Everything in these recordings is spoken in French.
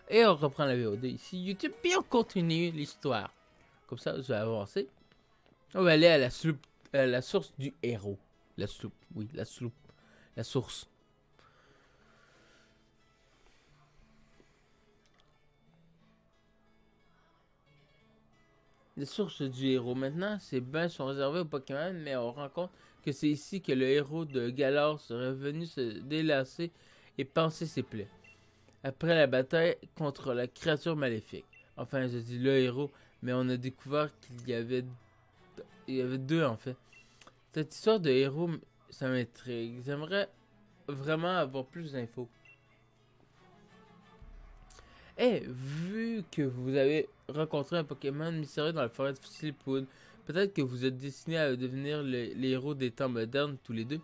Et on reprend la VOD ici, YouTube, puis on continue l'histoire. Comme ça, je vais avancer. On va aller à la source du héros. La sloop, oui, la sloop. La source. Les sources du héros. Maintenant, ces bains sont réservés aux Pokémon, mais on rend compte que c'est ici que le héros de Galar serait venu se délasser et panser ses plaies. Après la bataille contre la créature maléfique. Enfin, je dis le héros, mais on a découvert il y avait deux en fait. Cette histoire de héros, ça m'intrigue. J'aimerais vraiment avoir plus d'infos. Eh, vu que vous avez rencontré un Pokémon mystérieux dans la forêt de Slipwood, peut-être que vous êtes destinés à devenir les héros des temps modernes tous les deux.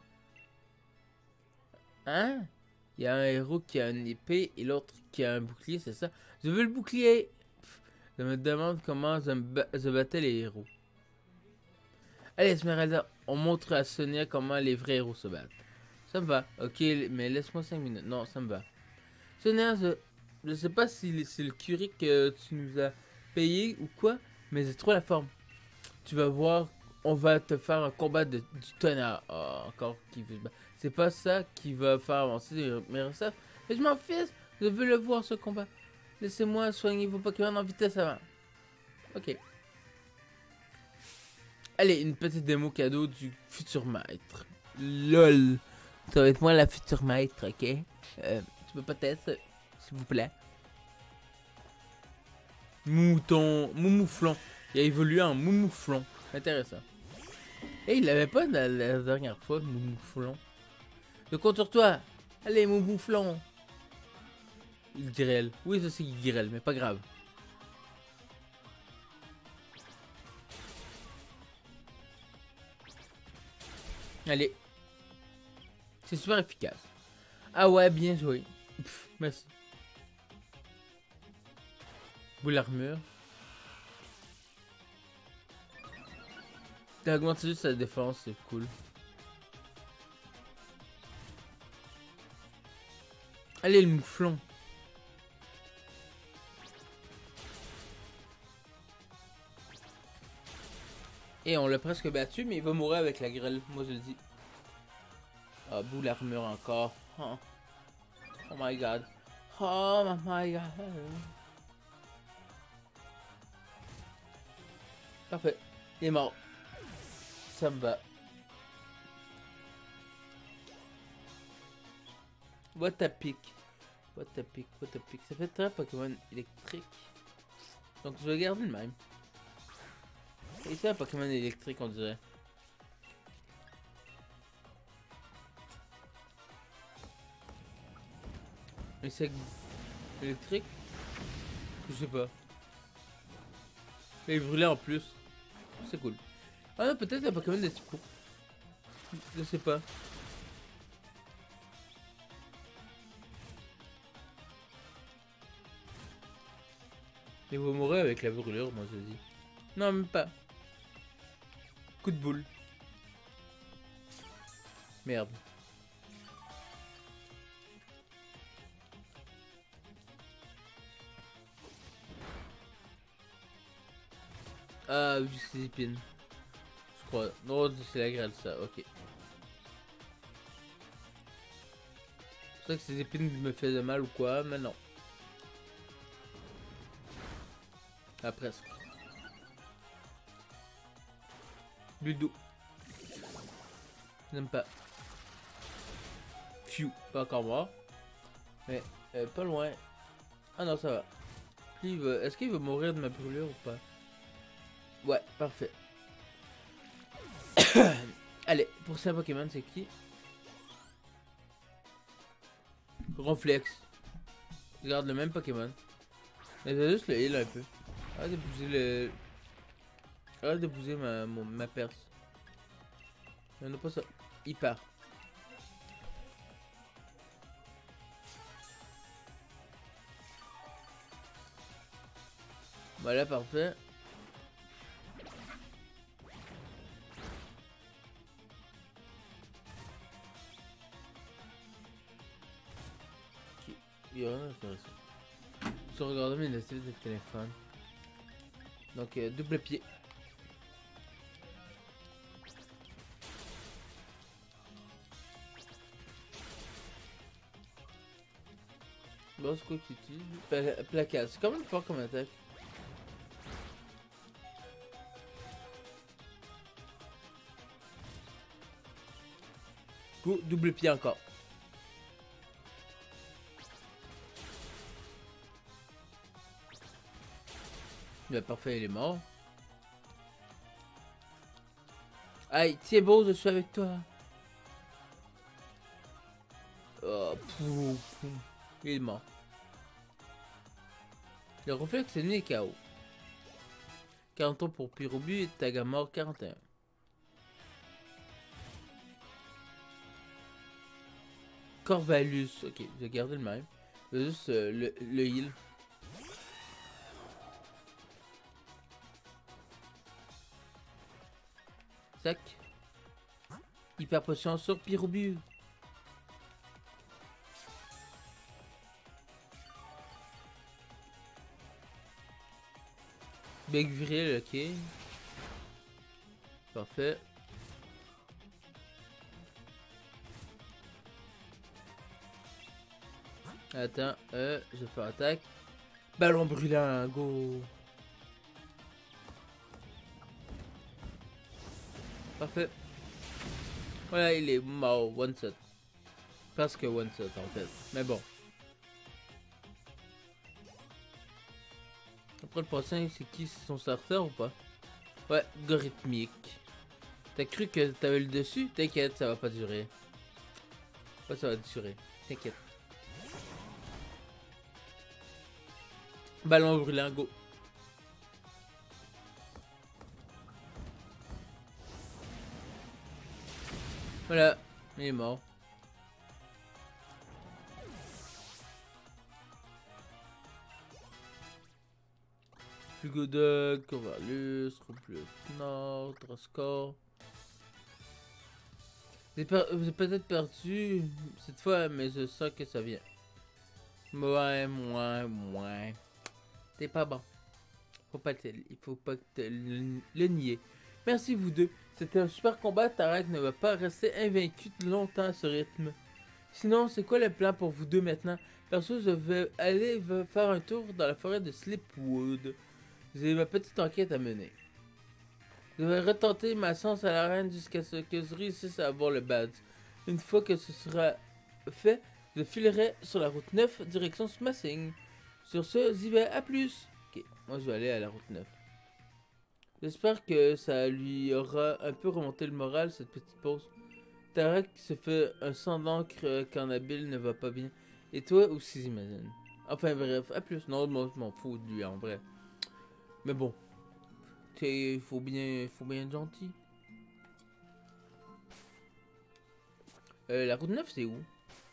Hein? Il y a un héros qui a une épée et l'autre qui a un bouclier, c'est ça? Je veux le bouclier! Je me demande comment se battaient les héros. Allez, Esmeralda, on montre à Sonia comment les vrais héros se battent. Ça me va. Ok, mais laisse-moi 5 minutes. Non, ça me va. Sonia, je sais pas si c'est le curry que tu nous as payé ou quoi, mais c'est trop la forme. Tu vas voir, on va te faire un combat du tonnerre. Oh, encore qui veut se battre. C'est pas ça qui va faire avancer mes recettes. Mais je m'en fiche, je veux le voir ce combat. Laissez-moi soigner vos Pokémon en vitesse avant. Ok. Allez, une petite démo cadeau du futur maître. LOL. Ça va être moi la future maître, ok? Tu peux pas tester, s'il vous plaît. Moumouflon. Il a évolué en Moumouflon. Intéressant. Et il l'avait pas la dernière fois, Moumouflon. Je compte sur toi. Allez, Moumouflon. Il grêle. Oui, je sais qu'il grêle, mais pas grave. Allez. C'est super efficace. Ah ouais, bien joué. Pff, merci. Boule armure. T'as augmenté juste sa défense, c'est cool. Allez, le mouflon. Et on l'a presque battu, mais il va mourir avec la grêle, moi je le dis. Ah, boule armure encore. Oh. Oh my god. Oh my god. Parfait. Il est mort. Ça me va. What a pick. What a pick. What a pick. Ça fait très Pokémon électrique. Donc je vais garder le même. Et c'est un Pokémon électrique on dirait. Mais c'est électrique? Je sais pas. Mais il brûlait en plus. C'est cool. Ah non, peut-être un Pokémon de type court. Je sais pas. Il va mourir avec la brûlure, moi je dis. Non, même pas. Coup de boule. Merde. Ah, juste ses épines. Je crois. Non, c'est la grêle ça, ok. C'est vrai que ces épines me faisaient mal ou quoi, mais non. Ah, presque. Ludo. J'aime pas. Phew, pas encore mort. Mais pas loin. Ah non, ça va. Puis est-ce qu'il va mourir de ma brûlure ou pas? Ouais, parfait. Allez, pour ce Pokémon, c'est qui? Ronflex. Je garde le même Pokémon. Mais j'ai juste le heal un peu. Arrête de bouger le... Arrête de bouger ma perce. On a pas ça. Il part. Voilà, parfait. Ok. Il y a rien d'intéressant. Je regarde mes notifs de téléphone. Donc, double pied. Bon, c'est quoi que tu utilises? Placage. C'est quand même fort comme attaque. Go, double pied encore. Parfait, il est mort. Aïe, c'est beau, je suis avec toi. Oh, il est mort. Le réflexe ennemi est KO. 40 ans pour Pyrobu et Tagamore 41. Corvalus, ok, je vais garder le même. Je vais juste le heal. Sac. Hyper potion sur Pyrobu. Big viril, ok. Parfait. Attends, je fais attaque. Ballon brûlant, go. Parfait. Voilà, il est mort, one shot. Presque one shot en fait. Mais bon. Après le prochain, c'est qui? C'est son starter ou pas? Ouais, Gorithmique. T'as cru que t'avais le dessus? T'inquiète, ça va pas durer. Ouais, ça va durer. T'inquiète. Ballon brûlant, go. Voilà, il est mort. Fugodog, Corvalus, Roubleux Nord, Droscore. J'ai peut-être perdu cette fois, mais je sens que ça vient. Ouais. T'es pas bon. Il faut pas te le nier. Merci vous deux. C'était un super combat. Tarak ne va pas rester invaincu longtemps à ce rythme. Sinon, c'est quoi le plan pour vous deux maintenant? Perso, je vais aller faire un tour dans la forêt de Slipwood. J'ai ma petite enquête à mener. Je vais retenter ma chance à l'arène jusqu'à ce que je réussisse à avoir le badge. Une fois que ce sera fait, je filerai sur la route 9 direction Smashing. Sur ce, j'y vais, à plus. Ok, moi je vais aller à la route 9. J'espère que ça lui aura un peu remonté le moral cette petite pause. Tarak se fait un sang d'encre quand Nabil ne va pas bien. Et toi aussi j'imagine. Enfin bref, à plus. Non, moi je m'en fous de lui en vrai. Mais bon. Il faut bien être gentil. La route 9 c'est où?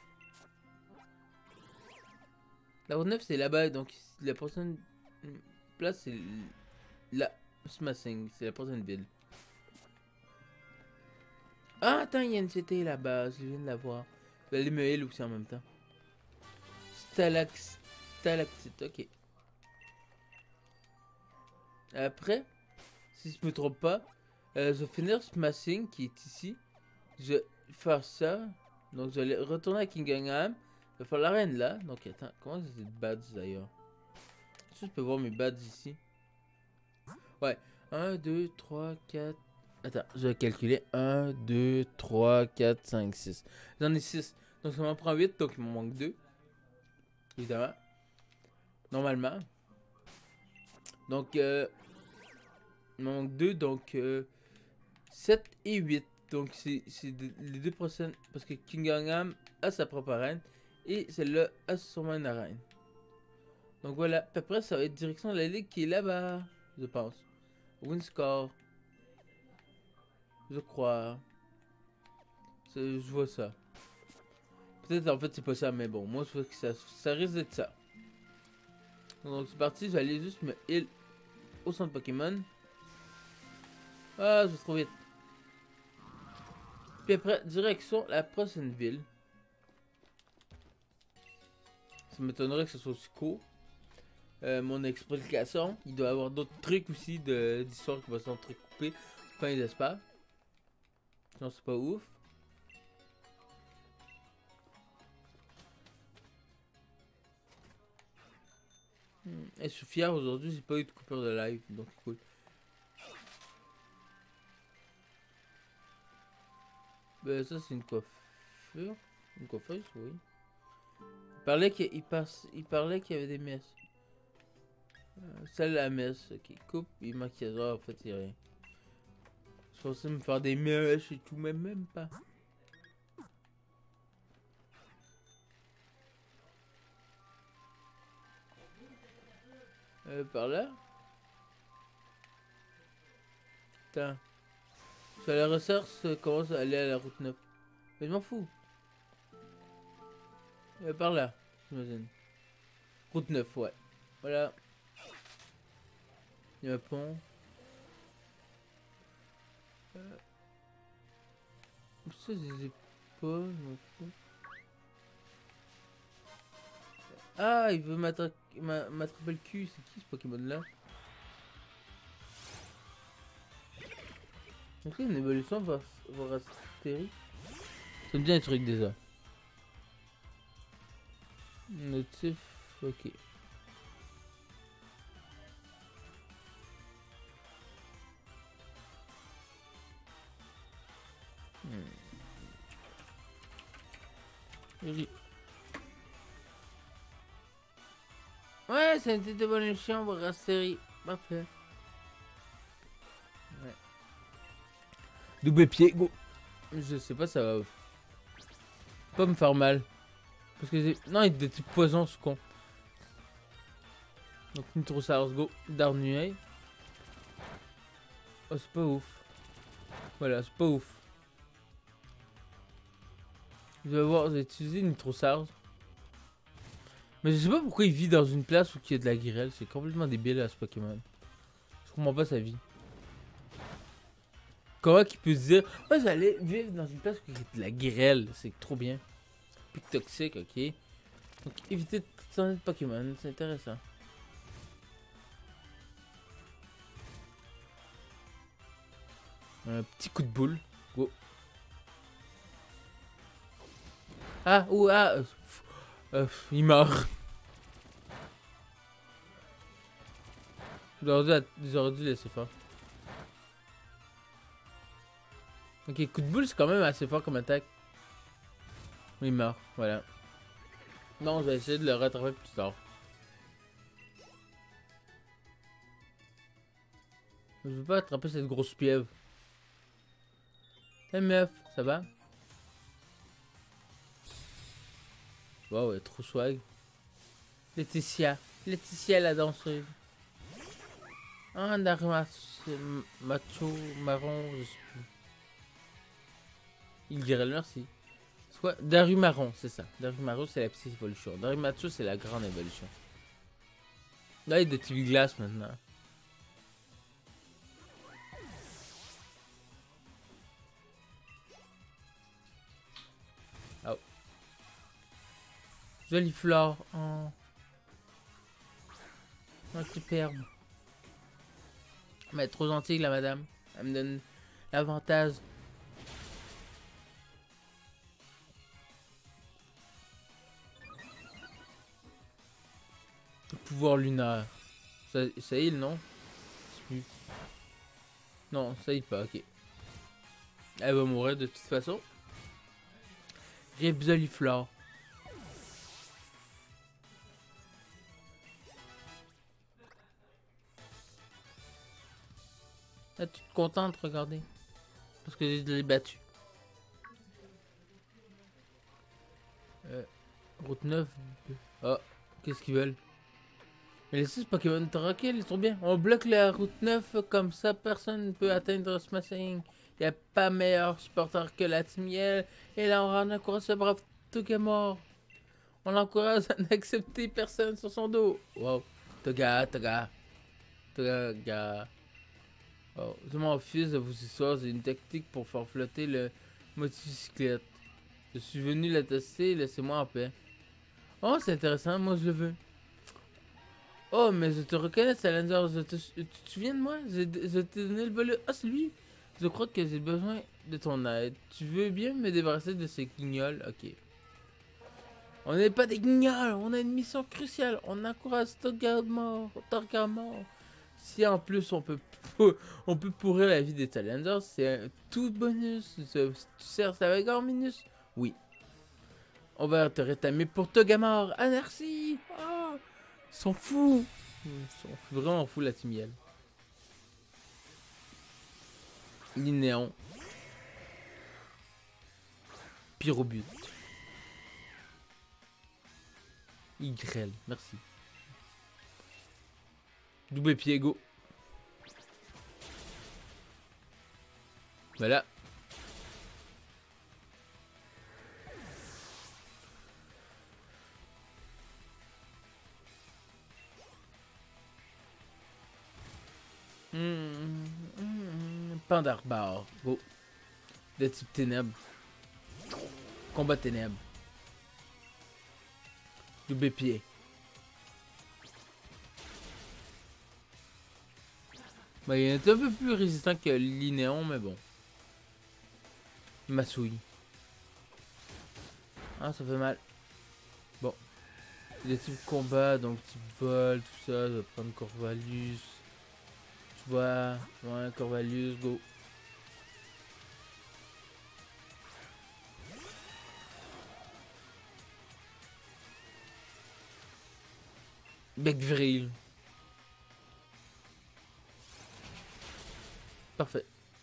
La route 9 c'est là-bas, donc la prochaine place c'est la Smashing, c'est la prochaine ville. Ah attends, il y a une CT là-bas, je viens de la voir. Je vais aller me heal aussi en même temps. Stalactite, ok. Après, si je me trompe pas, je vais finir Smashing qui est ici. Je vais faire ça. Donc je vais retourner à Kingham. Je vais faire l'arène là. Donc attends, comment c'est de badges d'ailleurs? Est-ce que je peux voir mes badges ici? Ouais. 1, 2, 3, 4. Attends, je vais calculer. 1, 2, 3, 4, 5, 6. J'en ai 6. Donc ça m'en prend 8. Donc il m'en manque 2. Évidemment. Normalement. Donc il m'en manque 2. Donc 7 et 8. Donc c'est les deux prochaines. Parce que Kingham a sa propre arène. Et celle-là a sûrement une arène. Donc voilà, à peu près ça va être direction de la ligue qui est là-bas, je pense. Winscore. Je crois. Je vois ça. Peut-être en fait c'est pas ça, mais bon, moi je vois que ça risque d'être ça. Donc c'est parti, je vais aller juste me heal au centre Pokémon. Ah, je vais trop vite. Puis après, direction la prochaine ville. Ça m'étonnerait que ce soit aussi court. mon explication. Il doit y avoir d'autres trucs aussi d'histoire qui vont s'entrecouper. Enfin, j'espère. Sinon, c'est pas ouf. Et je suis fier aujourd'hui, j'ai pas eu de coupure de live, donc cool. Ben, ça, c'est une coiffure. Une coiffeuse, oui. Il parlait qu'il y avait des messes. Celle la messe, ok. Coupe et maquillage. En fait, il y a rien. Je pensais me faire des mèches et tout, mais même pas. Par là? Putain. Sur la recherche, ça commence à aller à la route 9. Mais je m'en fous. Par là, j'imagine. Route 9, ouais. Voilà. Il y a un pont. Ça, je les ai pas, je m'en fous. Ah, il veut m'attraper le cul. C'est qui ce Pokémon là? Donc une évolution va Rastéry. Ça me dit un truc déjà. Notif, ok. Ouais, c'est une petite évolution pour Rastéry. Parfait. Ouais. Double pied, go. Je sais pas, ça va pas me faire mal. Parce que non, il y a des types poison, ce con. Donc, Nitrosauros, go. Darnueil. Oh, c'est pas ouf. Voilà, c'est pas ouf. Je vais voir, j'ai utilisé Nitrosauros. Mais je sais pas pourquoi il vit dans une place où il y a de la grêle. C'est complètement débile à ce Pokémon. Je comprends pas sa vie. Comment qu'il peut se dire, ouais, j'allais vivre dans une place où il y a de la grêle. C'est trop bien. Plus toxique, ok. Donc éviter de changer de Pokémon, c'est intéressant. Un petit coup de boule. Go. Ah, ou ah. Il meurt. J'aurais dû laisser faire. Ok, coup de boule, c'est quand même assez fort comme attaque. Il meurt, voilà. Non, je vais essayer de le rattraper plus tard. Je veux pas attraper cette grosse pieuvre. Hey meuf, ça va? Wow, elle est trop swag. Laetitia. Laetitia la danseuse. Ah, macho, marron, je sais plus. Il dirait le merci. C'est quoi? Darumarron, c'est ça. Darumarron, c'est la petite évolution. Darumacho, c'est la grande évolution. Là, il y a des petits glaces maintenant. Oh. Jolie fleur. Oh. Un superbe. Mais elle est trop gentille, la madame. Elle me donne l'avantage. Pouvoir lunaire. Ça heal, non? Plus. Non, ça heal pas, ok. Elle va mourir de toute façon. Ripzoliflore. Ah, tu te contentes, regardez. Parce que je l'ai battu. Route 9. Oh, qu'est-ce qu'ils veulent? Mais laissez ce Pokémon tranquille, ils sont bien. On bloque la route 9, comme ça personne ne peut atteindre Smashing. Y a pas meilleur supporter que la Timiel. Et là, on encourage ce brave Togedemaur. On l'encourage à n'accepter personne sur son dos. Wow. Toga. Oh, je m'en fiche de vos histoires. J'ai une technique pour faire flotter le motocyclette. Je suis venu la tester, laissez-moi en paix. Oh, c'est intéressant, moi je le veux. Oh, mais je te reconnais, Salander. Tu te souviens de moi? Je t'ai donné le volet. Ah, c'est lui. Je crois que j'ai besoin de ton aide. Tu veux bien me débarrasser de ces guignols? Ok. On n'est pas des guignols. On a une mission cruciale. On encourage Togamor. Si en plus on peut pourrir la vie des Salanders, c'est un tout bonus. Tu sers avec Orminus? Oui. On va te rétamer pour Togamor. Ah, merci. Oh, ils sont fous. Ils sont vraiment fous, la Timiel. Linéon. Pyrobut. Ygrel, merci. Double pied, go. Voilà. Pandarbar, go. De type ténèbres. Combat ténèbres. Double pied. Bah, il est un peu plus résistant que Linéon, mais bon. Masouille. Ah, ça fait mal. Bon. Les types combat, donc type vol, tout ça. Je vais prendre Corvalus. Tu vois. Ouais, Corvalus, go. Beckvril. Parfait.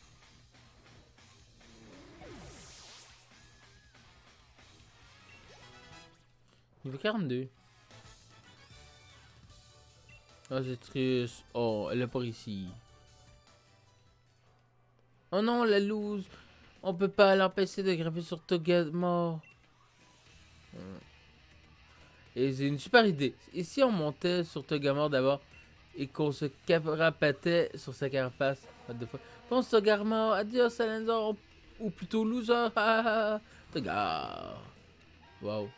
Niveau 42. Ah, c'est triste. Oh, elle est par ici. Oh non, la loose. On peut pas l'empêcher de grimper sur Togamor. Et j'ai une super idée. Et si on montait sur Togamor d'abord et qu'on se carapatait sur sa carapace? Pense Togamor, adios Salander, ou plutôt loser. Togar. Wow.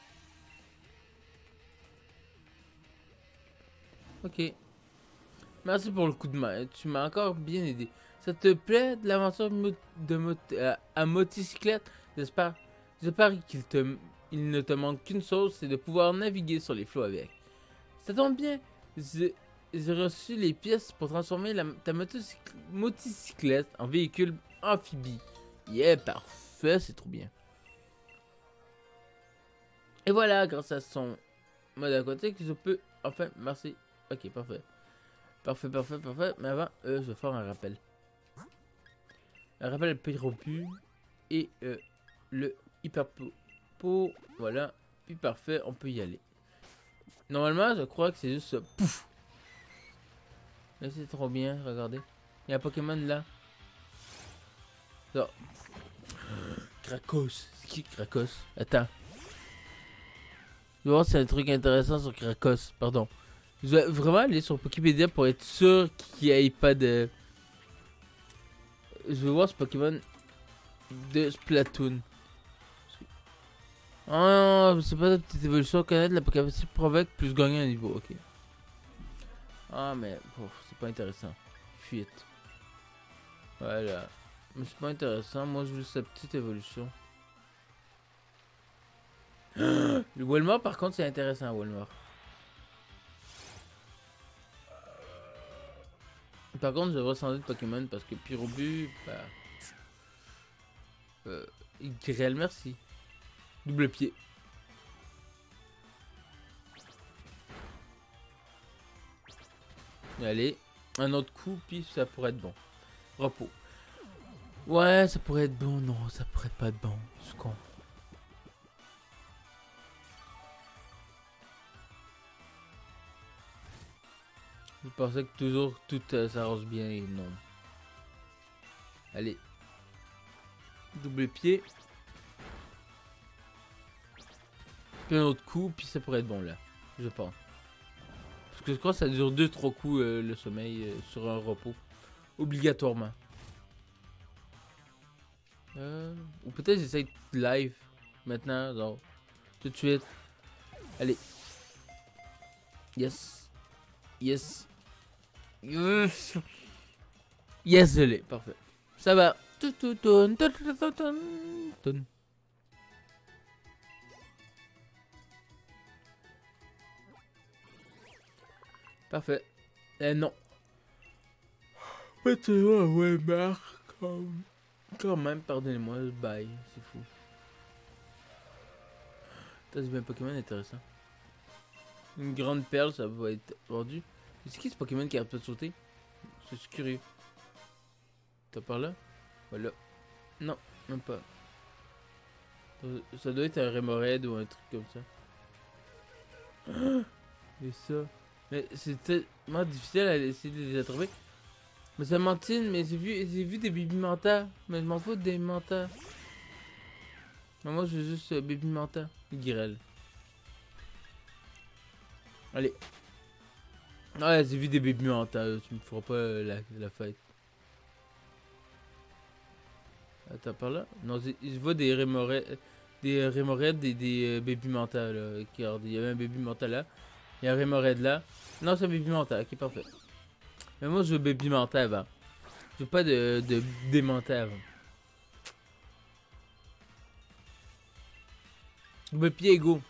Ok. Merci pour le coup de main. Tu m'as encore bien aidé. Ça te plaît de l'aventure à motocyclette? J'espère il ne te manque qu'une chose, c'est de pouvoir naviguer sur les flots avec. Ça tombe bien. J'ai reçu les pièces pour transformer ta motocyclette en véhicule amphibie. Yeah, parfait, c'est trop bien. Et voilà, grâce à son mode aquatique, je peux... Enfin, merci. Ok, parfait. Parfait. Mais avant, je vais faire un rappel. Un rappel Pyropu et le hyperpo. Voilà. Puis parfait, on peut y aller. Normalement, je crois que c'est juste ça. Pouf! Là, c'est trop bien, regardez. Il y a un Pokémon là. Ça. Krakos. C'est qui Krakos? Attends. Je vais voir si c'est un truc intéressant sur Krakos. Pardon. Je vais vraiment aller sur Wikipédia pour être sûr qu'il n'y ait pas de... Je vais voir ce Pokémon de Splatoon. Ah, c'est pas de petite évolution. Connaître la capacité provoque plus gagner un niveau. Ok. Ah, mais c'est pas intéressant. Fuite. Voilà. Mais c'est pas intéressant. Moi, je veux sa petite évolution. Le Walmart, par contre, c'est intéressant, Walmart. Par contre, je devrais changer de Pokémon parce que Pyrobu, bah... Grêle, merci. Double pied. Allez, un autre coup, puis ça pourrait être bon. Repos. Ouais, ça pourrait être bon. Non, ça pourrait pas être bon. Je con. Je pensais que toujours tout s'arrange bien et non. Allez. Double pied. Puis un autre coup, puis ça pourrait être bon là. Je pense. Parce que je crois que ça dure 2-3 coups le sommeil sur un repos. Obligatoirement. Ou peut-être j'essaye live. Maintenant, genre. Tout de suite. Allez. Yes. Yes. Yes. Yes, je l'ai. Parfait. Ça va. Parfait. Non. Pas toujours, ouais, marque. Quand même, pardonnez-moi, bye. C'est fou. C'est bien Pokémon intéressant. Une grande perle, ça va être vendu. C'est qui ce Pokémon qui arrête pas de sauter? Je suis curieux. T'as par là? Voilà. Non, même pas. Ça doit être un Remoraid ou un truc comme ça. Et ça. Mais c'est tellement difficile à essayer de les attraper. Mais ça mentine, mais j'ai vu des baby manta. Mais je m'en fous des manta. Mais moi je veux juste baby manta. Girel. Allez. Ouais, j'ai vu des baby manta. Tu me feras pas la fête. Attends, par là? Non, je vois des Remoraid. Des Remoraid, des baby manta là. Regarde, il y avait un baby manta là. Il y a un Remoraid là. Non, c'est un baby manta. Ok, parfait. Mais moi je veux baby manta avant. Je veux pas de démenter avant. Le pied égaux.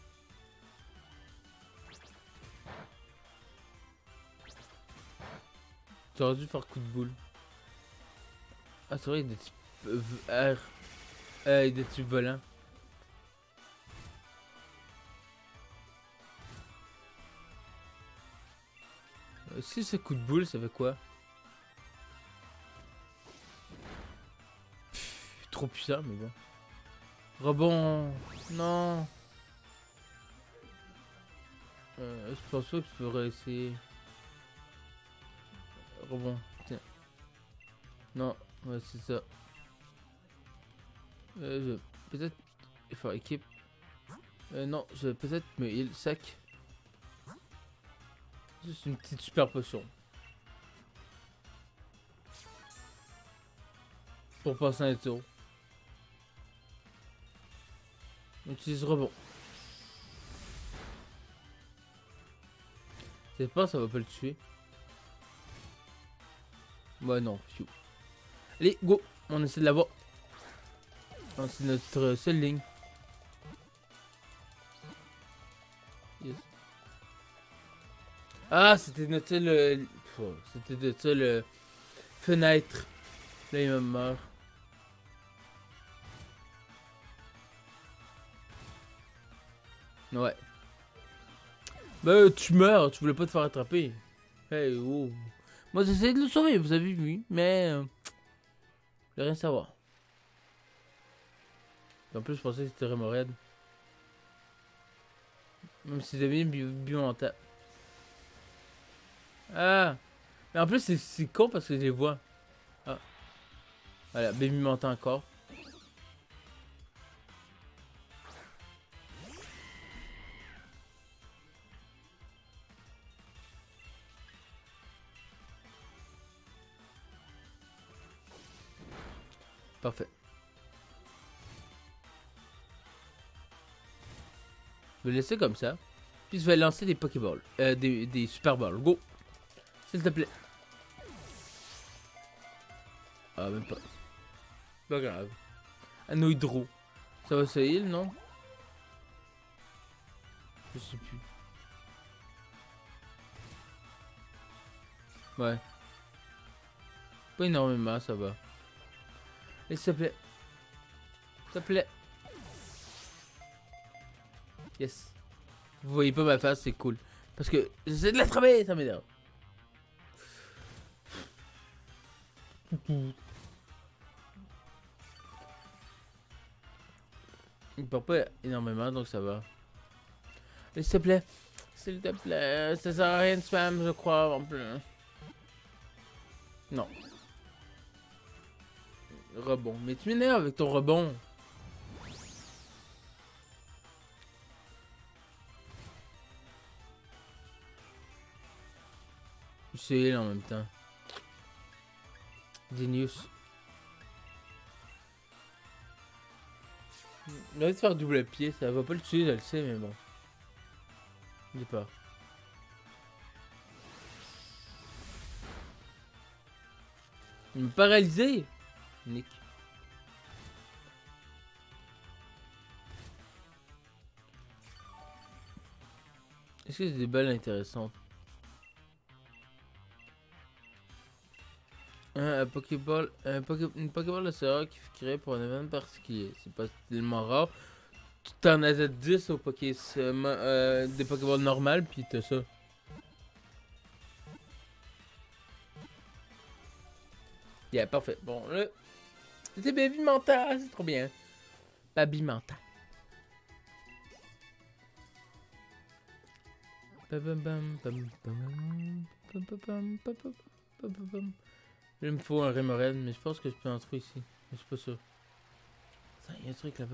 Tu aurais dû faire coup de boule. Ah, c'est vrai, il y a des types R. Il y a des types volants. Si c'est coup de boule, ça fait quoi? Trop puissant, mais bon. Rebond. Non. Je pense pas que je pourrais essayer. Rebond. Tiens. Non, ouais, c'est ça. Peut-être faire équipe. Non, je vais peut-être me heal sac. Juste une petite super potion. Pour passer un tour. On utilise rebond. Je sais pas, ça va pas le tuer. Ouais, non. Pfiou. Allez, go. On essaie de l'avoir. C'est notre seule ligne. Yes. Ah, c'était notre seule... c'était notre seule fenêtre. Là, il me meurt. Ouais. Bah, tu meurs. Tu voulais pas te faire attraper. Hey, oh. Moi, j'essaie de le sauver, vous avez vu. Mais... je voulais rien savoir. En plus, je pensais que c'était Remoraid. Même si devient bio-mental. Ah! Mais en plus, c'est con parce que je les vois. Ah. Voilà, baby mental encore. Parfait. Je vais laisser comme ça. Puis je vais lancer des Pokéballs. Des Super Balls. Go! S'il te plaît. Ah, même pas. Pas grave. Un hydro. Ça va se heal, non? Je sais plus. Ouais. Pas énormément, ça va. Et s'il te plaît. S'il te plaît. Yes. Vous voyez pas ma face, c'est cool. Parce que j'essaie de l'attraper, ça m'énerve. Il part pas énormément, donc ça va. Et s'il te plaît. S'il te plaît. Ça sert à rien de spam, je crois, en plus. Non. Rebond. Mais tu m'énerves avec ton rebond. C'est en même temps. Genius. Il va faire double pied, ça va pas le tuer, je le sais, mais bon. J'ai peur. Il m'a paralysé. Nick. Est-ce que c'est des balles intéressantes? Une Pokéball de ce qui fut créée pour un événement particulier. C'est pas tellement rare. Tu t'en as 10 au des Pokéballs normales, puis t'as ça. Yeah, parfait. Bon, là, c'était Baby Mental, c'est trop bien. Baby Mental. Il me faut un Remoraid, mais je pense que je peux en trouver ici. Mais je suis pas sûr. Ça, il y a un truc là-bas.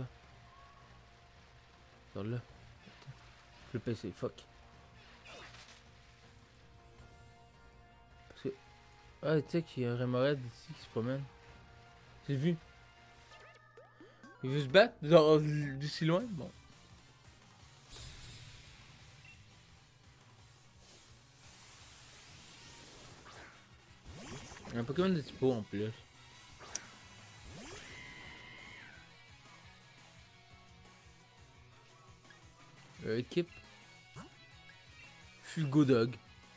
Genre là. Attends. Je le PC, fuck. Parce que. Ah, tu sais qu'il y a un Remoraid ici qui se promène. J'ai vu. Il veut se battre, genre d'ici loin. Bon. Un Pokémon de typo en plus. Équipe. Fulgodog.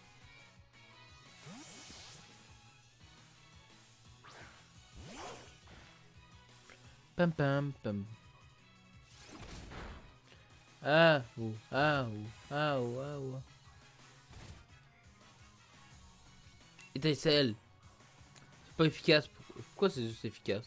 Pam pam pam. Ah ou ah ou ah ou ah ou. Étincelle. C'est pas efficace. Pourquoi c'est juste efficace?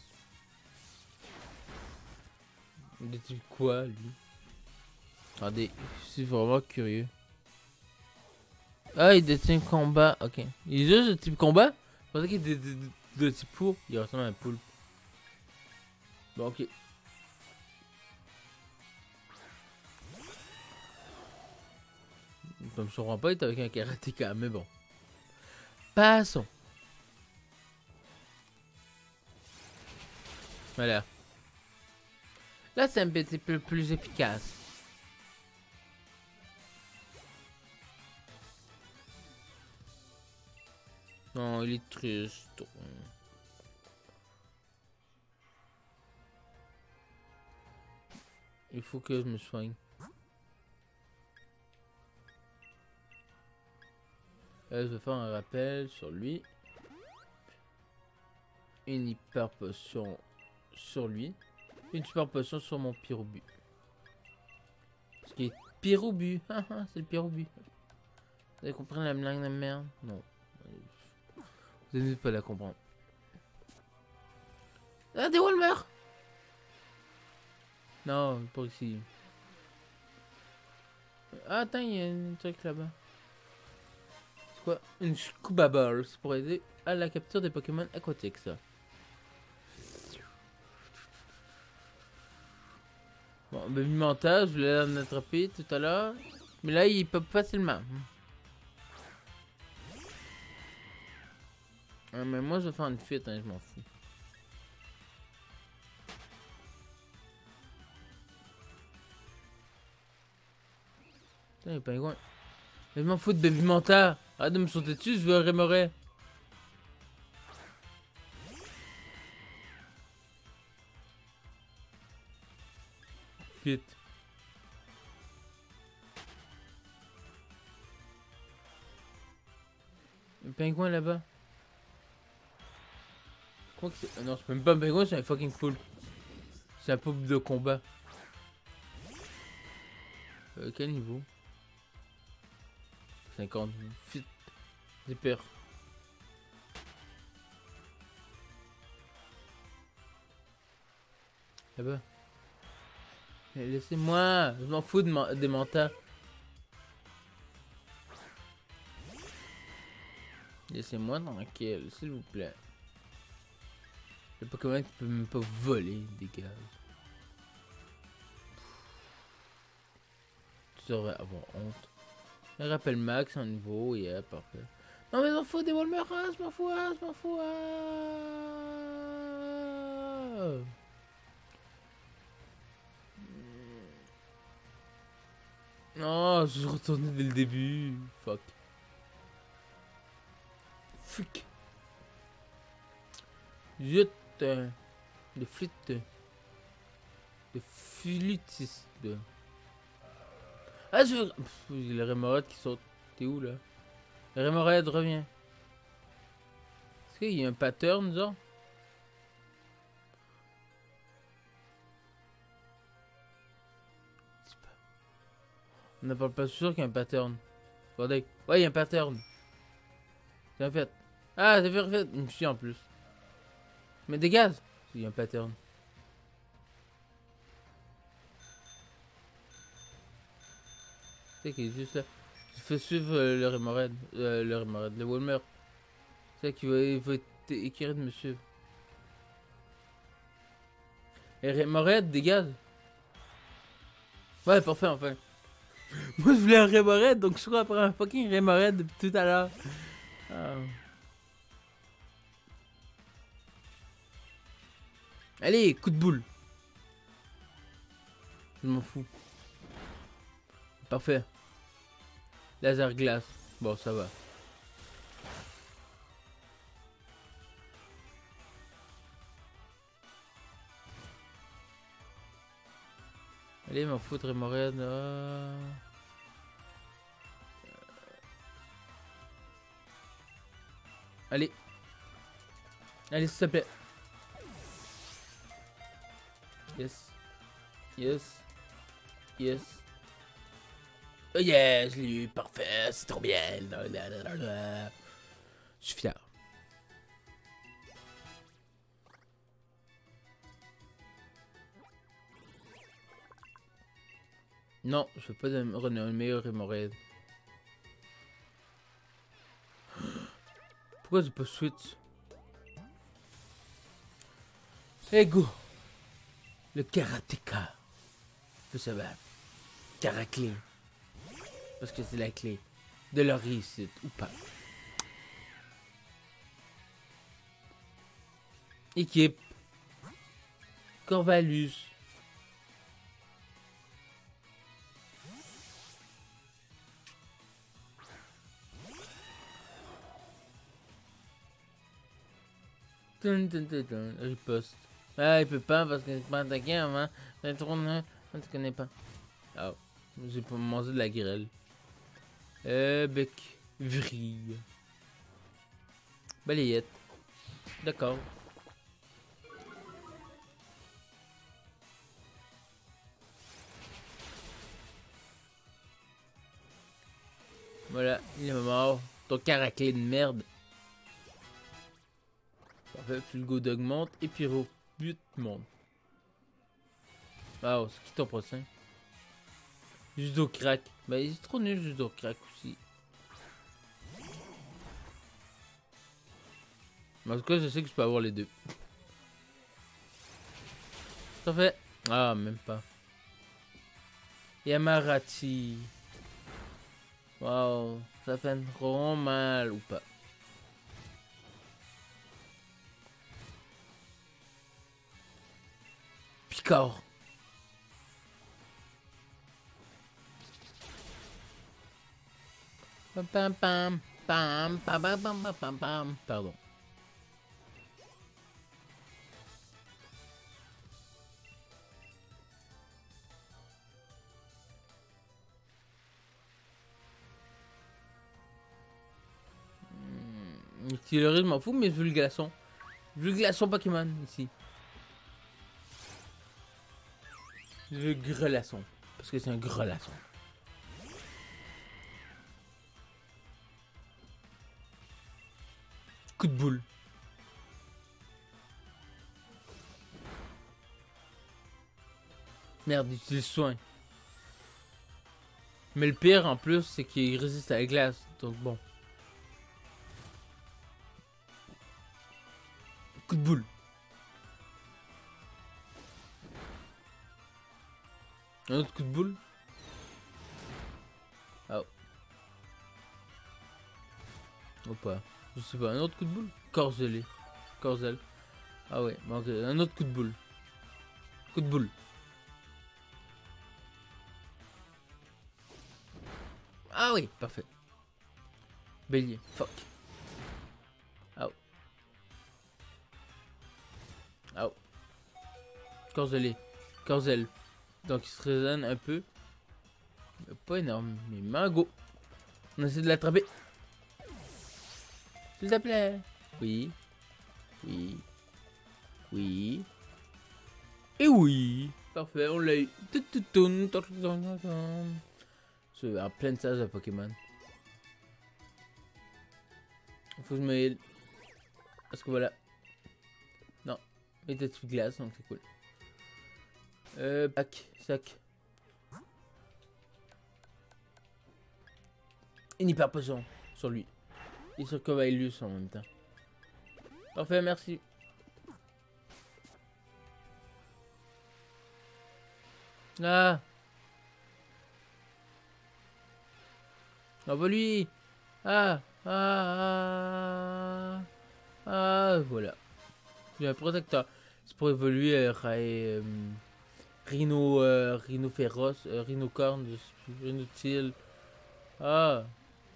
Il est quoi lui? Attendez, je suis vraiment curieux. Ah, il détient combat. Ok. Il est juste de type combat? Je pensais qu'il était de type pour. Il ressemble à un poulpe. Bon, ok. Ça me surprend pas, il est avec un karatéka, mais bon. Passons. Voilà. Là, c'est un petit peu plus efficace. Non, il est triste. Il faut que je me soigne. Je vais faire un rappel sur lui. Une hyper potion sur lui. Une super potion sur mon Pyrobu. Parce qu'il est Pyrobu. C'est le Pyrobu. Vous avez compris la blague de merde? Non. Vous n'êtes pas la comprendre. Ah, des Walmer! Non, pas ici. Ah, attends, il y a un truc là-bas. C'est quoi? Une Scuba Ball. C'est pour aider à la capture des Pokémon aquatiques, ça. Bon, Baby Mental, je voulais l'en attraper tout à l'heure. Mais là, il pop facilement. Ah, mais moi, je vais faire une fuite, hein, je m'en fous. Putain, il y a pingouin. Mais je m'en fous de Baby Mental. Arrête de me sauter dessus, je veux un Remoraid. Fuite. Un pingouin là-bas. Je crois que c'est. Non, c'est même pas un pingouin, c'est un fucking poulpe. C'est un poulpe de combat. Quel niveau? 50. Fuite. J'ai peur. Là-bas. Laissez-moi. Je m'en fous des mentales. Laissez-moi tranquille, s'il vous plaît. Le Pokémon qui peut même pas voler, dégage. Tu devrais avoir honte. Un rappel max en niveau, yeah, parfait. Non mais je m'en fous des Walmer, je m'en fous, je m'en fous. Non, je suis retourné dès le début. Fuck. Fuck. Zut. De flûte. De flûtiste. Ah, je veux... Pff, le rémorade qui saute. T'es où, là? Le rémorade, reviens. Est-ce qu'il y a un pattern, genre? On n'a pas sûr qu'il y a un pattern. Regardez. Ouais, il y a un pattern. C'est un fait. Ah, c'est fait. Je me suis en plus. Mais dégage. Il y a un pattern. C'est qui est juste là. Je fais suivre le rémorade. Le Walmer. C'est qui va écrire de me suivre. Et rémorade, dégage. Ouais, parfait, enfin. Moi, je voulais un rémorade, donc je crois après un fucking rémorade depuis tout à l'heure. Ah. Allez, coup de boule. Je m'en fous. Parfait. Laser glace. Bon, ça va. Allez, m'en foutre, rémorade. Allez. Allez, s'il te plaît. Yes. Yes. Yes. Oh yeah, je l'ai eu, parfait, c'est trop bien. Je suis fier. Non, je veux pas de meilleur hémorroïde. Pourquoi j'ai pas switch? Hey go! Le karatéka. Faut savoir. Karaclé. Parce que c'est la clé de leur réussite ou pas. Équipe. Corvalus. Riposte. Ah, il peut pas parce que c'est pas attaqué avant. C'est trop loin. Tu connais pas. Ah, j'ai pas mangé de la grêle. Bec. Vrille. Balayette. D'accord. Voilà, il est mort. Ton caraclé de merde. Parfait, Fulgo augmente et Pyro but monte. Wow, c'est qui ton prochain? Judo crack. Bah, il est trop nul, judo crack aussi. Mais en tout cas, je sais que je peux avoir les deux. Ça fait. Ah, même pas. Yamarachi. Waouh, ça fait trop mal ou pas? Picard. Pam pam pam pam pam pam pam pam pam. Pardon. Ici le rythme m'en fout, mais je veux le glaçon. Je veux le glaçon Pokémon ici. Je veux le grelasson. Parce que c'est un grelasson. Coup de boule. Merde, il utilise soin. Mais le pire en plus, c'est qu'il résiste à la glace. Donc bon. Coup de boule. Un autre coup de boule. Oh. Ou pas. Je sais pas. Un autre coup de boule. Corzelé. Corzel. Ah ouais. Bon, okay. Un autre coup de boule. Coup de boule. Ah oui. Parfait. Bélier. Fuck. Oh. Ah. Corzelé. Corzel. Donc il se résonne un peu. Mais pas énormément. Go. On essaie de l'attraper. S'il te plaît. Oui. Oui. Oui. Et oui. Parfait, on l'a eu. C'est en pleine stage de Pokémon. Faut que je me heal. Parce que voilà. Non. Il était sous glace, donc c'est cool. Sac. Une hyper potion sur lui. Et sur Covalius en même temps. Parfait, merci. Ah. Envoie lui. Ah. Voilà. J'ai un protecteur. C'est pour évoluer Rhino féroce, Rhinocorne, Rhinotile. Ah.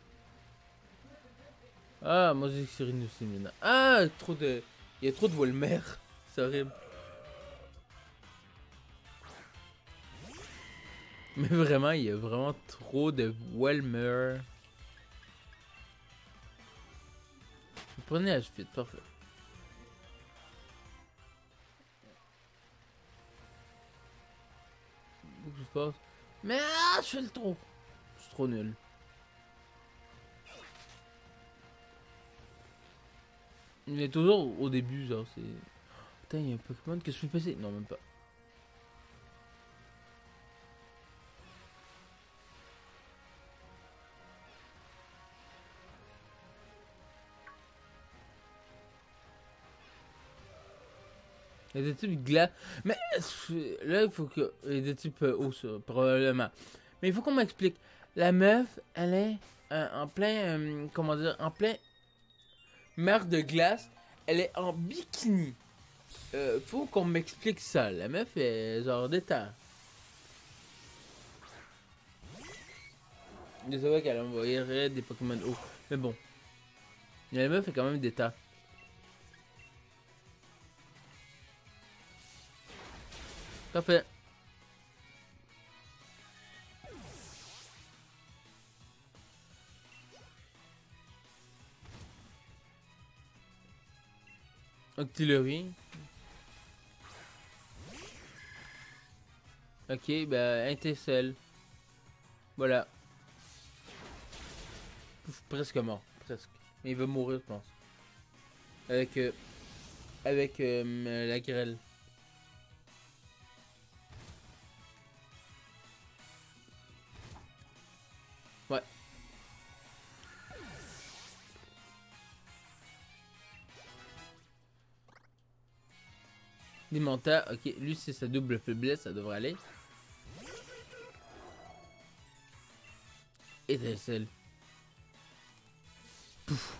Ah, moi je dis que c'est Rhinocile maintenant. Ah, trop de. Il y a trop de Walmer. C'est horrible. Mais vraiment, il y a vraiment trop de Walmer. Vous prenez la suite, parfait. Où que je passe. Mais je fais le trop. Je suis trop nul. Il est toujours au début, genre, c'est. Putain, il y a un Pokémon que je fais passer. Non, même pas. Il y a des types glace. Mais là, il faut que. Il y a des types eau, ça, probablement. Mais il faut qu'on m'explique. La meuf, elle est en plein. Comment dire? En plein. Mer de glace. Elle est en bikini. Faut qu'on m'explique ça. La meuf est genre d'état. Désolé qu'elle envoyerait des Pokémon eau. Mais bon. La meuf est quand même d'état. Parfait. Octillerie. Ok, bah, Intercell. Voilà. Pouf, presque mort. Presque. Mais il va mourir, je pense. Avec la grêle. Ouais. Dimenta, ok. Lui, c'est sa double faiblesse, ça devrait aller. Étincelle. Pouf.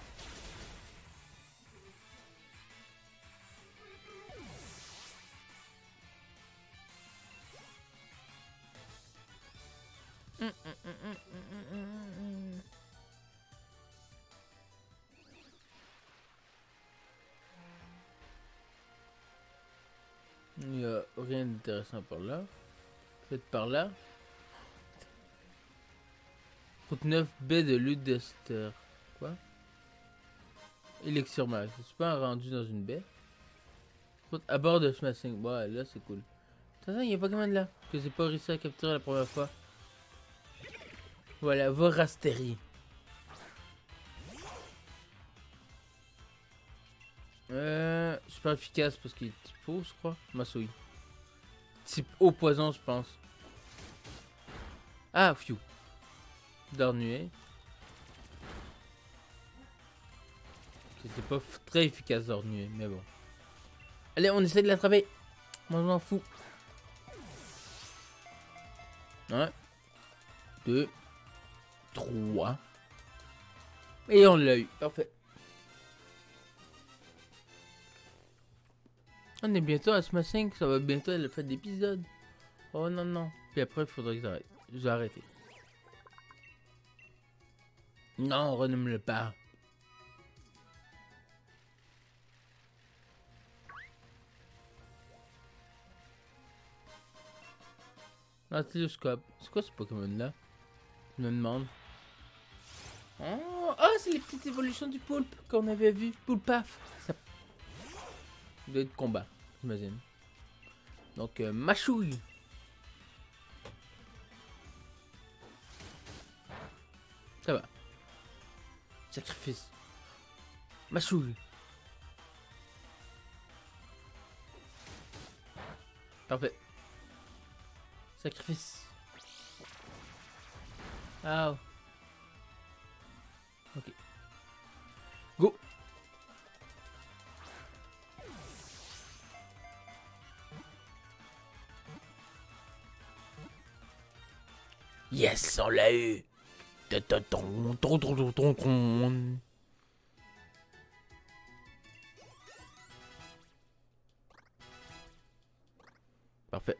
Il n'y a rien d'intéressant par là. Peut-être par là. Route 9, baie de Ludester. Quoi? Élixir max. C'est pas rendu dans une baie. Route à bord de Smashing. Ouais, là c'est cool. De toute façon, il y a Pokémon là. Que j'ai pas réussi à capturer la première fois. Voilà, Vorasteri. Super efficace parce qu'il est type eau, je crois. Masoui. Type eau poison, je pense. Ah, phew. D'ornuée. C'était pas très efficace d'ornuée, mais bon. Allez, on essaie de l'attraper. Moi, je m'en fous. 1, 2, 3. Et on l'a eu. Parfait. On est bientôt à Smash 5. Ça va bientôt être le fait d'épisode. Oh non, non. Puis après, il faudrait que j'arrête. Je vais arrêter. Non, renomme-le pas. Nautilus-Scope. C'est quoi ce Pokémon-là? Je me demande. Oh, c'est les petites évolutions du poulpe qu'on avait vu. Poulpaf. Ça doit être combat, j'imagine. Donc, mâchouille. Ça va. Sacrifice. Mâchouille. Parfait. Sacrifice. Ah. Ok. Go. Yes, on l'a eu. Parfait.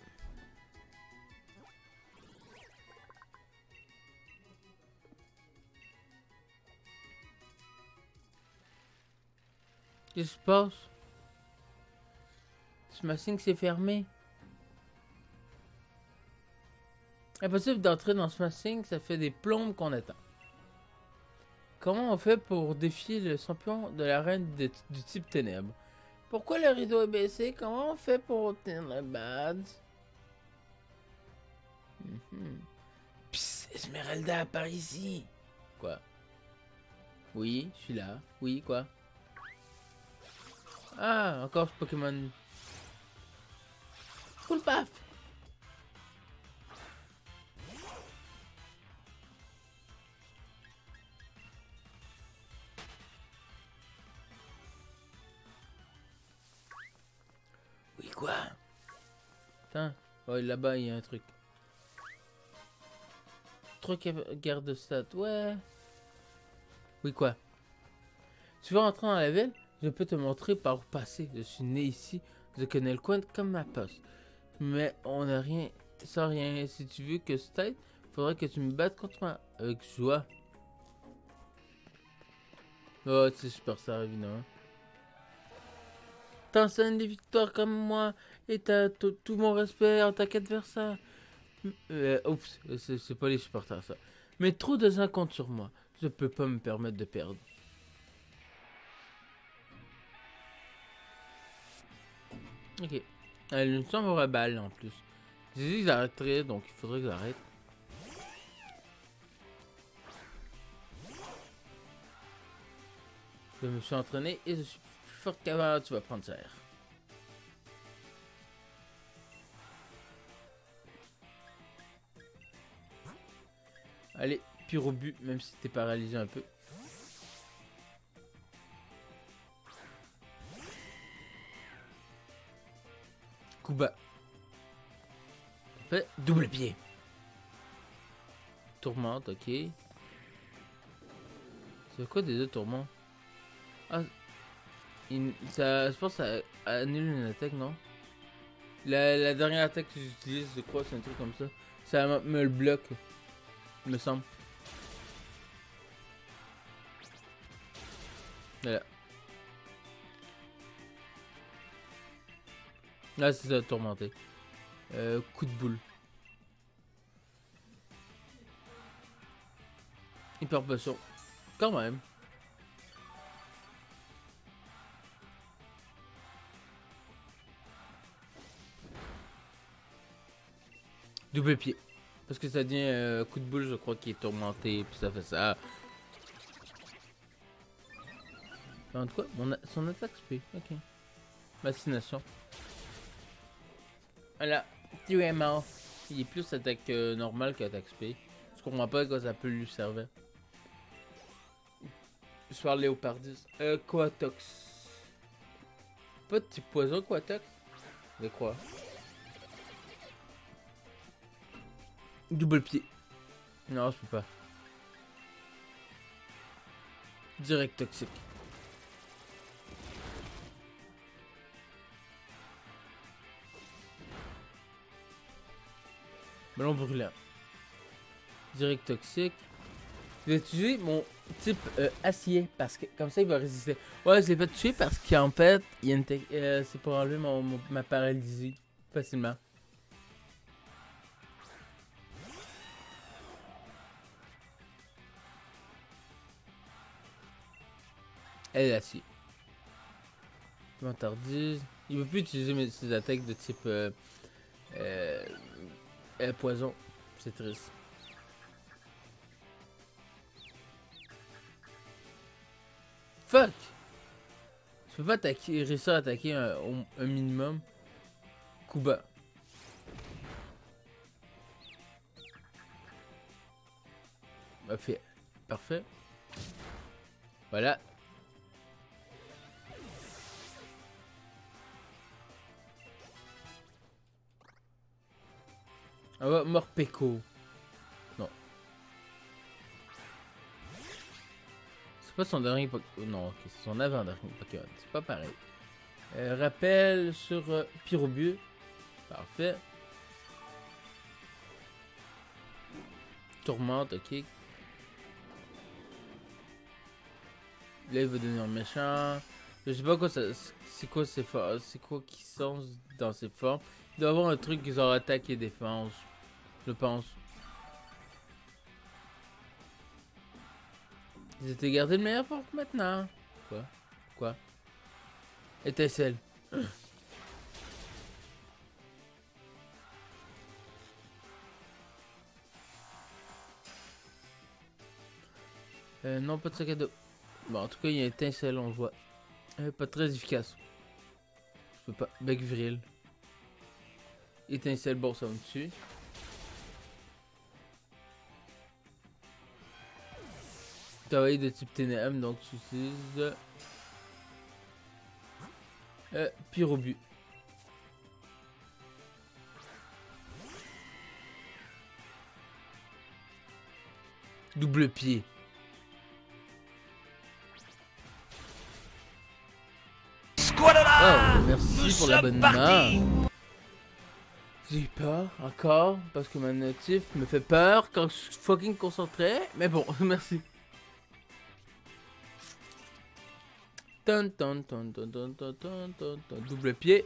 Qu'est-ce qui se passe? Smashing s'est fermé. Impossible d'entrer dans Smashing, ça fait des plombes qu'on attend. Comment on fait pour défier le champion de l'arène du type ténèbres? Pourquoi le rideau est baissé? Comment on fait pour obtenir le badge? Psst, Esmeralda, par ici. Quoi? Oui, je suis là. Oui, quoi? Ah, encore ce Pokémon. Cool paf. Oui, quoi? Putain, ouais, là-bas, il y a un truc. Truc à garde stat, ouais. Oui, quoi? Tu veux rentrer dans la ville? Je peux te montrer par où passer. Je suis né ici. Je connais le coin comme ma poste. Mais on n'a rien, sans rien. Si tu veux que je t'aide, faudrait que tu me battes contre moi. Avec joie. Oh, c'est super ça, évidemment. T'enseignes des victoires comme moi et t'as tout mon respect en tant qu'adversaire. Oups, c'est pas les supporters ça. Mais trop de gens comptent sur moi. Je peux pas me permettre de perdre. Ok. Elle nous semble rebelle en plus. J'ai dit que j'arrêterais, donc il faudrait que j'arrête. Je me suis entraîné et je suis plus fort qu'avant. Tu vas prendre cher. Allez, pire au but, même si t'es paralysé un peu. Coup bas. Parfait. Double pied. Tourmente, ok. C'est quoi des deux tourments? Ah, ça, je pense que ça annule une attaque, non? La dernière attaque que j'utilise, je crois, c'est un truc comme ça. Ça me le bloque, il me semble. Voilà. Là, c'est ça, tourmenté. Coup de boule. Hyper potion. Quand même. Double pied. Parce que ça devient coup de boule, je crois, qui est tourmenté. Puis ça fait ça. En tout cas, son attaque SP. Ok. Fascination. Voilà. Tu es mort. Il est plus attaque normale qu'attaque SP. Je comprends pas à quoi ça peut lui servir. Je parle Léopardis. Quatox. Pas de type poison, Quatox? Je crois. Double pied. Non, je peux pas. Direct toxique. Ballon brûlant. Direct toxique. Je vais utiliser mon type acier parce que comme ça il va résister. Ouais, je l'ai fait tuer parce qu'en fait, il y a une c'est pour enlever ma paralysie facilement. Elle est assis. Vantardise. Il veut plus utiliser ses attaques de type poison. C'est triste. Fuck! Tu peux pas attaquer, réussir à attaquer un minimum. Coup bas. Parfait. Parfait. Voilà. On va Morpeko. Non. C'est pas son dernier Pokémon. Non, ok, c'est son avant-dernier Pokémon. C'est pas pareil. Rappel sur Pyrobu. Parfait. Tourmente, ok. Là, il va devenir méchant. Je sais pas quoi ça. C'est quoi ses formes. C'est quoi qui sont dans ses formes. Il doit y avoir un truc qui ont attaque et défense. Je pense. Ils étaient gardés le meilleur pour maintenant. Quoi? Quoi? Étincelle. Non, pas de sac à dos. Bon, en tout cas, il y a étincelle, on le voit. Pas très efficace. Je peux pas. Bec viril. Étincelle, bon, ça va me tuer. Travail de type TNM, donc tu utilises. Pyrobu. Double pied. Oh, merci pour l'abonnement. J'ai eu peur, encore, parce que ma notif me fait peur quand je suis fucking concentré. Mais bon, merci. Ton, ton, ton, ton, ton, ton, ton, ton, ton. Double pied.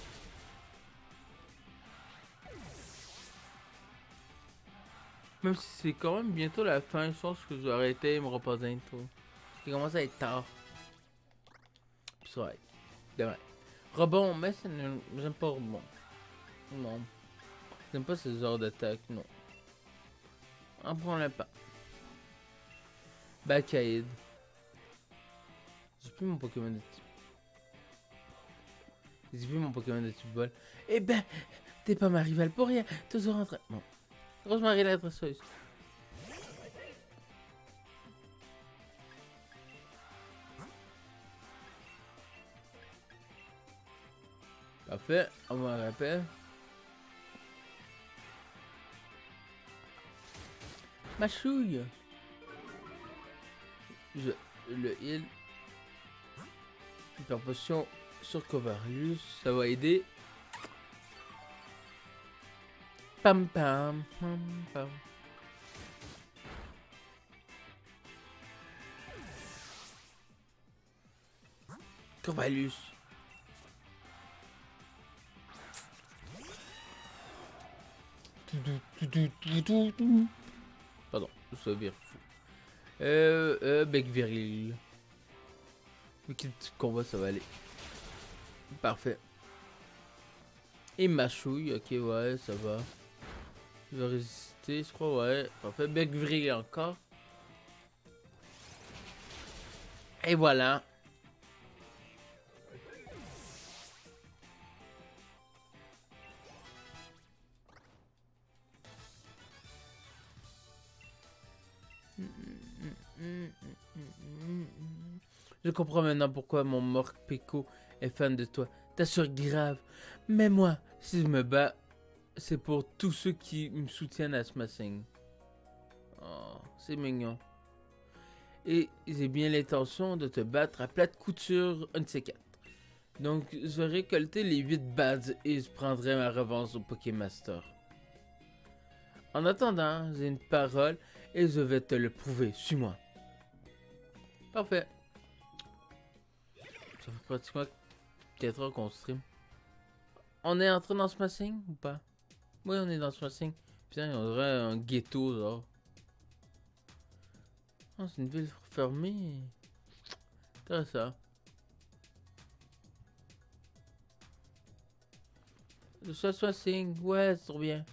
Même si c'est quand même bientôt la fin, je pense que je vais arrêter et me reposer un peu. Il commence à être tard. Puis ça va être demain. Rebond, mais j'aime pas rebond. Non. J'aime pas ces genres d'attaque, non. En prends-le pas. Bakaïd. J'ai plus mon Pokémon de type. J'ai plus mon Pokémon de type vol. Eh ben, t'es pas ma rivale pour rien. Toujours en train. Bon. Rosemary la dresseuse. Parfait. On va un rappel. Ma chouille. Le heal. Hyper potion sur Covarius. Ça va aider. Pam pam pam pam. Covarius. Pardon, ça vire fou. Bec viril. Quel petit combat ça va aller. Parfait. Et machouille, ok, ouais, ça va. Il va résister, je crois, ouais. Parfait, bec viril encore. Et voilà. Je comprends maintenant pourquoi mon Morpeko est fan de toi. T'assures grave. Mais moi, si je me bats, c'est pour tous ceux qui me soutiennent à Smashing. Oh, c'est mignon. Et j'ai bien l'intention de te battre à plate couture, un de ces quatre. Donc, je vais récolter les 8 badges et je prendrai ma revanche au Pokémaster. En attendant, j'ai une parole et je vais te le prouver. Suis-moi. Parfait. Ça fait pratiquement 4 heures qu'on stream. On est entré dans Smashing ou pas? Oui, on est dans Smashing. Putain, on dirait un ghetto, genre. Oh, c'est une ville fermée. Intéressant. Le Swing, ouais, c'est trop bien.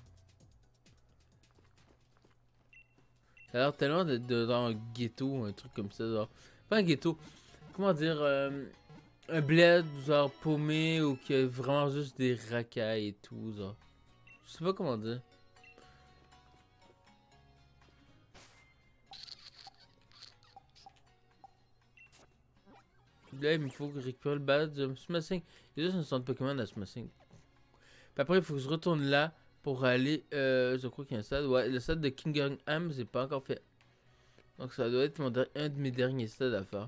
Ça a l'air tellement de dans un ghetto, un truc comme ça, genre. Pas un ghetto, comment dire, un bled, genre paumé, ou qu'il y a vraiment juste des racailles et tout, genre. Je sais pas comment dire. Là, il me faut récupérer le badge de Smashing. Il y a juste un centre Pokémon à Smashing. Puis après, il faut que je retourne là pour aller. Je crois qu'il y a un stade. Ouais, le stade de Kingham, c'est pas encore fait. Donc ça doit être un de mes derniers stades à faire.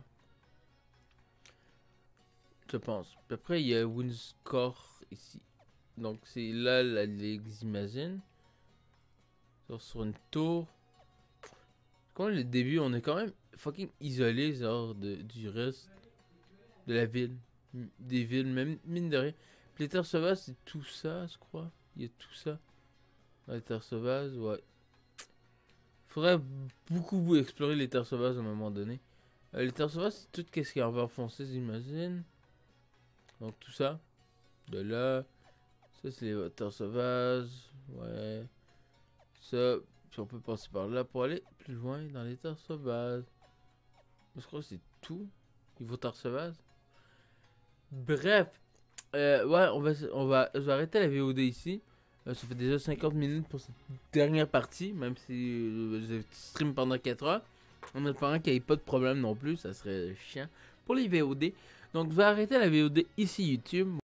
Je pense. Puis après, il y a Windscore ici. Donc c'est là la ligue, j'imagine. Sur une tour. Quand le début, on est quand même fucking isolé, genre, du reste de la ville. Des villes, même mine de rien. Puis les terres sauvages, c'est tout ça, je crois. Il y a tout ça. Dans les terres sauvages, ouais. Faudrait beaucoup explorer les terres sauvages à un moment donné. Les terres sauvages, c'est tout ce qui est en vert foncé, j'imagine. Donc tout ça. De là. Ça, c'est les terres sauvages. Ouais. Ça. Puis on peut passer par là pour aller plus loin dans les terres sauvages. Je crois que c'est tout. Niveau terres sauvages. Bref. Ouais, je vais arrêter la VOD ici. Ça fait déjà 50 minutes pour cette dernière partie, même si je stream pendant 4 heures. En espérant qu'il n'y ait pas de problème non plus, ça serait chiant pour les VOD. Donc je vais arrêter la VOD ici YouTube.